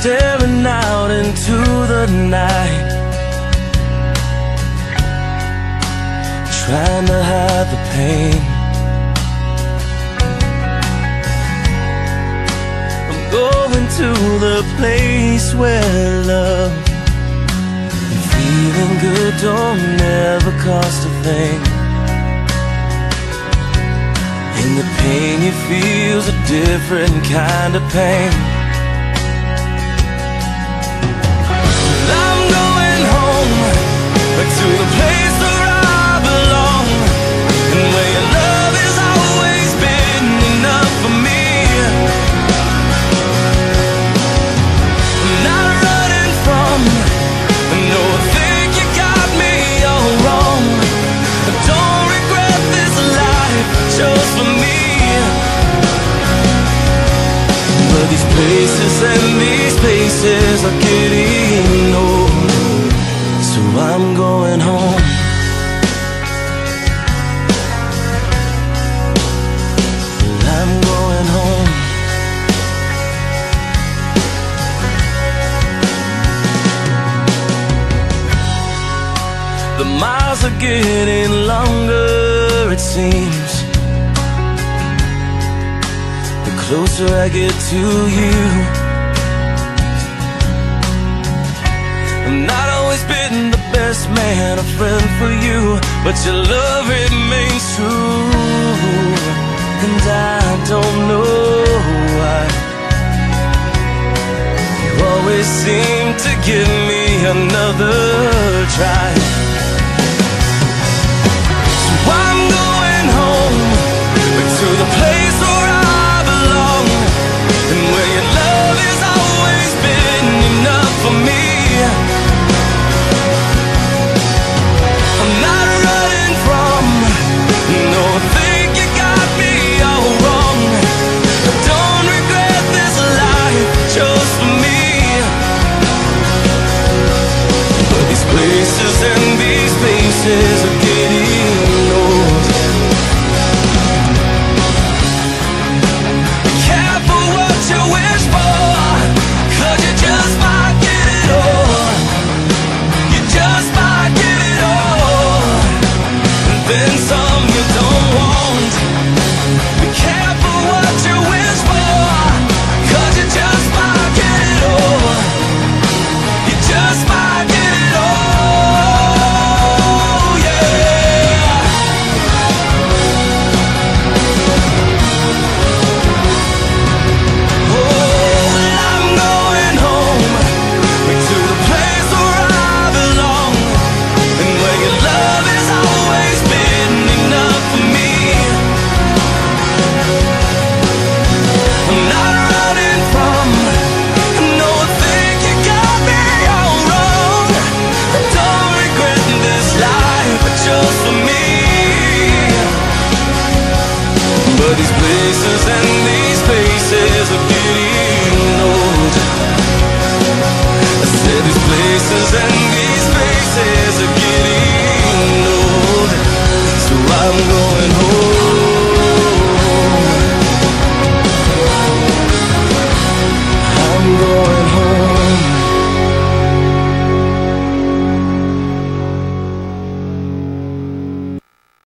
staring out into the night, trying to hide the pain. I'm going to the place where love and feeling good don't ever cost a thing. And the pain you feel's a different kind of pain. I'm going home, back to the place where I belong, and where your love has always been enough for me. I'm not running from, no, I think you got me all wrong. I don't regret this life chose for me. But these places and these places are getting old, so I'm going home. I'm going home. The miles are getting longer, it seems, the closer I get to you. I'm not always been the best man, a friend for you, but your love remains true. And I don't know why you always seem to give me another try.